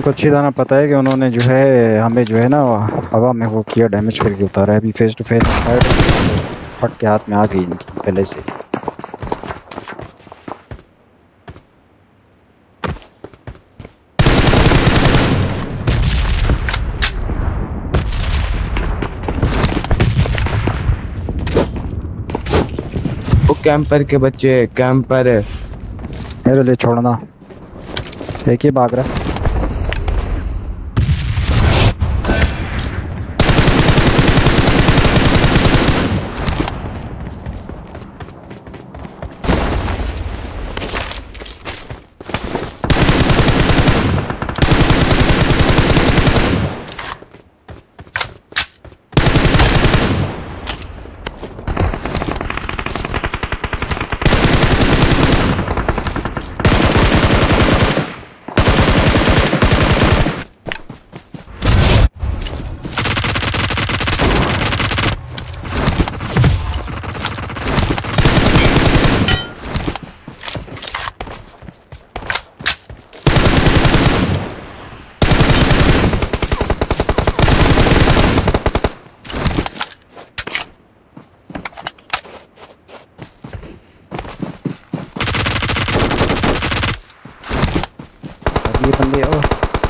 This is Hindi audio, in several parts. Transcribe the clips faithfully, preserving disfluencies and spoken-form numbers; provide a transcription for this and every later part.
उनको अच्छी तरह पता है कि उन्होंने जो है हमें जो है ना हवा में वो किया, डैमेज करके उतारा है। अभी फेस टू फेस फट के हाथ में आ गई इनकी पहले से। वो कैंपर के बच्चे, कैंपर है मेरे लिए छोड़ना। एक ही भाग रहा है। ये बंदे ओ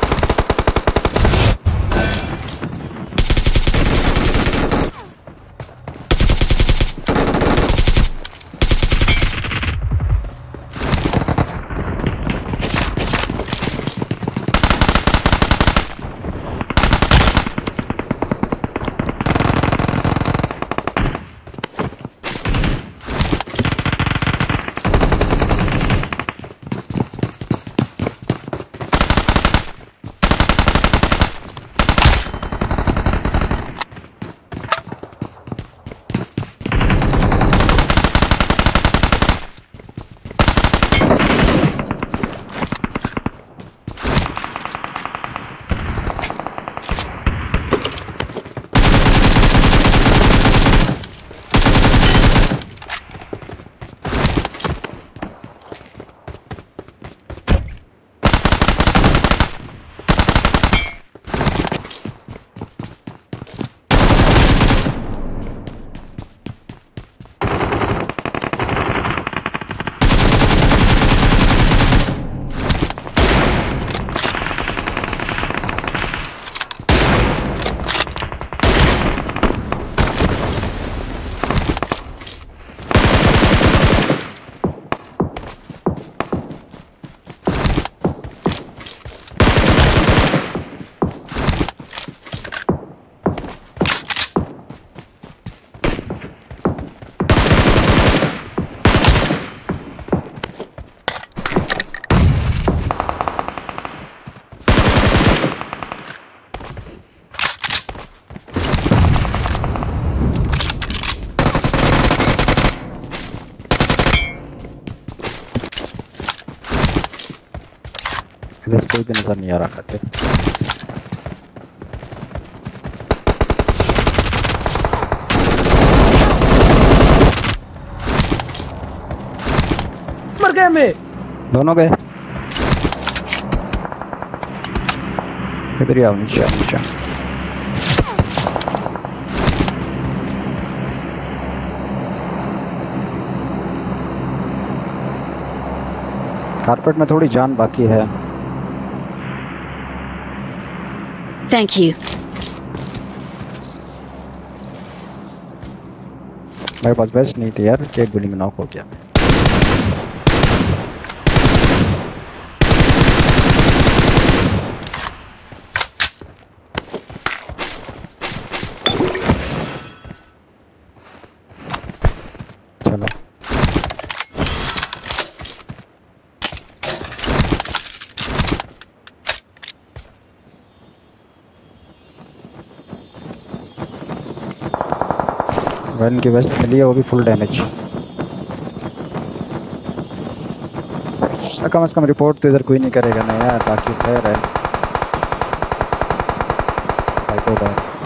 इधर कोई भी नजर नहीं आ रहा खातिर। मर गए मैं। दोनों गए। इधर ही आओ, नीचे आओ, नीचे आओ। कारपेट में थोड़ी जान बाकी है। Thank you. मेरे पास बेस्ट नहीं थी यार, एक गोली में नॉक हो गया। चलो वन की वेस्ट मिली है, वो भी फुल डैमेज। कम से कम रिपोर्ट तो इधर कोई नहीं करेगा ना यार, बाकी खैर है।